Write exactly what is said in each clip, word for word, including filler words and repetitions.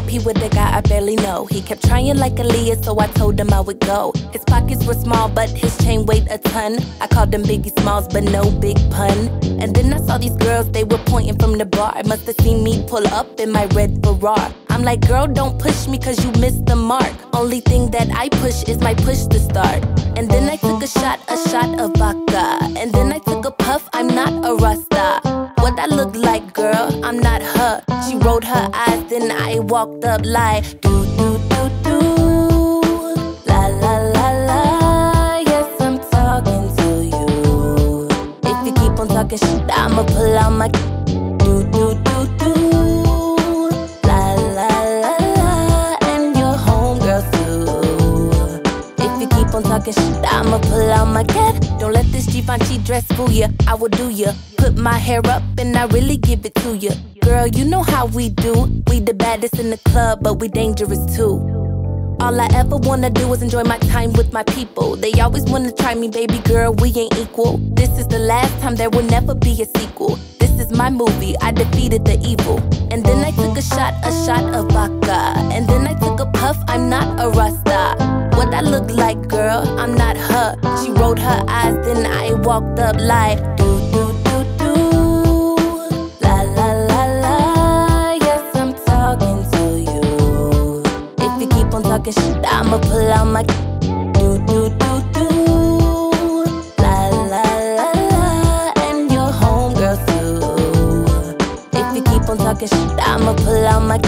He with a guy I barely know. He kept trying like Aaliyah, so I told him I would go. His pockets were small, but his chain weighed a ton. I called him Biggie Smalls, but no big pun. And then I saw these girls, they were pointing from the bar. I must have seen me pull up in my red Ferrari. I'm like, girl, don't push me cause you missed the mark. Only thing that I push is my push to start. And then I took a shot, a shot of vodka. And then I took a puff, I'm not a Rasta. What I look like, girl, I'm not her. She rolled her eyes, then I walked up like do do do do, la la la la. Yes, I'm talking to you. If you keep on talking shit, I'ma pull out my do do do do, la la la la. And your homegirl too. If you keep on talking shit, I'ma pull out my cat. Don't let this Givenchy dress fool ya. I will do ya. Put my hair up and I really give it to ya. Girl, you know how we do. We the baddest in the club, but we dangerous too. All I ever wanna do is enjoy my time with my people. They always wanna try me, baby girl, we ain't equal. This is the last time, there will never be a sequel. This is my movie, I defeated the evil. And then I took a shot, a shot of vodka. And then I took a puff, I'm not a Rasta. What I look like, girl, I'm not her. She rolled her eyes, then I walked up like do do do do, la la la la. Yes, I'm talking to you. If you keep on talking shit, I'ma pull out my do do do do, la la la la. And your homegirl too. If you keep on talking shit, I'ma pull out my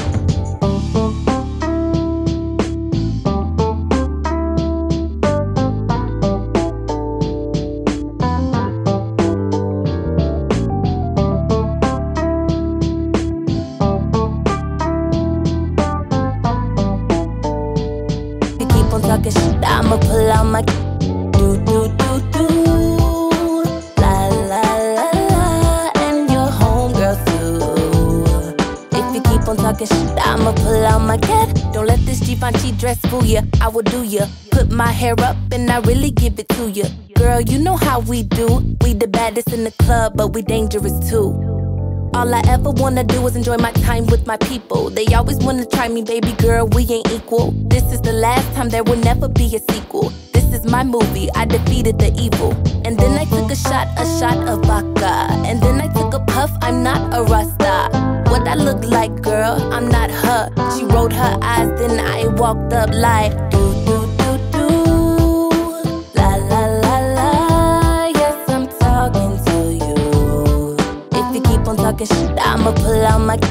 talking shit, I'ma pull out my do do do do, la la la la. And your homegirl too. If you keep on talking shit, I'ma pull out my cat. Don't let this Givenchy dress fool ya. I will do ya. Put my hair up and I really give it to ya. Girl, you know how we do. We the baddest in the club, but we dangerous too. All I ever wanna do is enjoy my time with my people. They always wanna try me, baby girl, we ain't equal. This is the last time, there will never be a sequel. This is my movie, I defeated the evil. And then I took a shot, a shot of vodka. And then I took a puff, I'm not a Rasta. What I look like, girl, I'm not her. She rolled her eyes, then I walked up like do do do do, la la la la. Yes, I'm talking to you. If you keep on talking shit, I'ma pull out my